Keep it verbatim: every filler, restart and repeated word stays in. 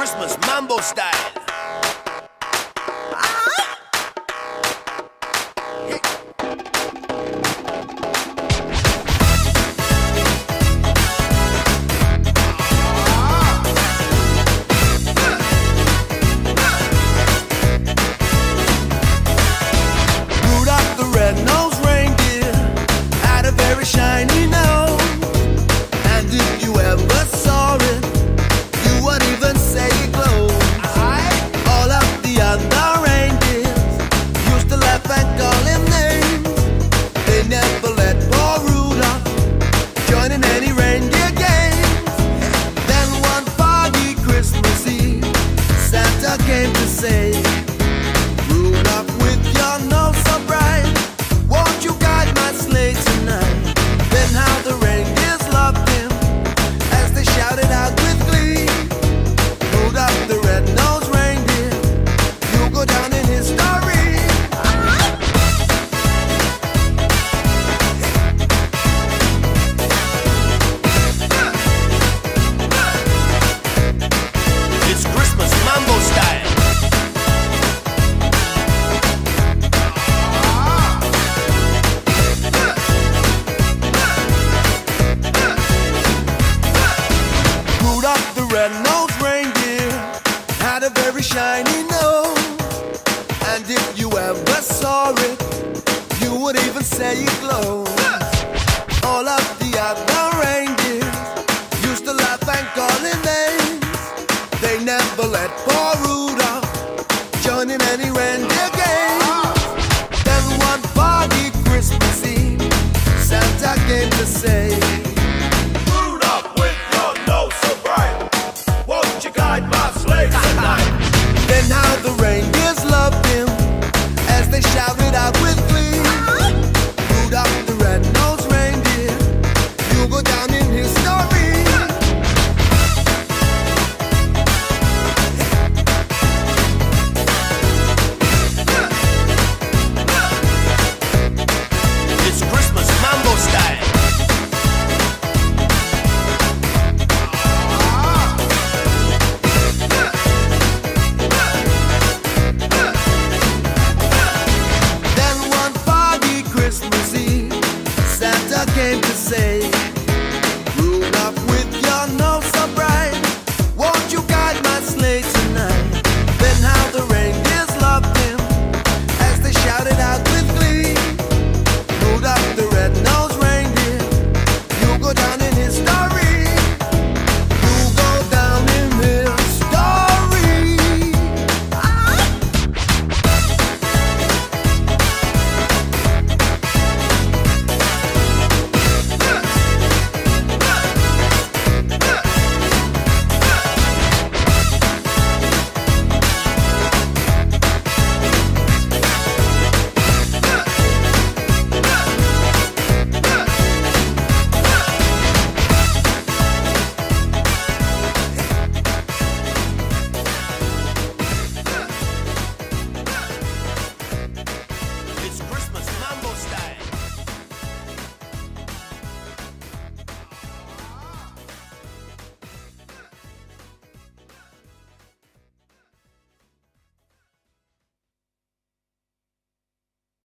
Christmas Mambo style. Rudolph the red-nosed reindeer had a very shiny nose, and if you ever saw it, you would even say it glowed. All of the other reindeers used to laugh and call him names. They never let poor Rudolph join in any reindeer games. Then one foggy Christmas Eve, Santa came to say, Rudolph, with your nose so bright, won't you guide my sleigh tonight? Then how the reindeers loved him as they shouted out with glee, Rudolph the red-nosed reindeer, you'll go down in history. It's Christmas Mambo style. Rudolph the red-nosed reindeer had a very shiny nose, and if you ever saw it, you would even say it glowed. All of the other reindeers used to laugh and call him names. They never let poor Rudolph join in any reindeer games. Then one foggy Christmas Eve, Santa came to say,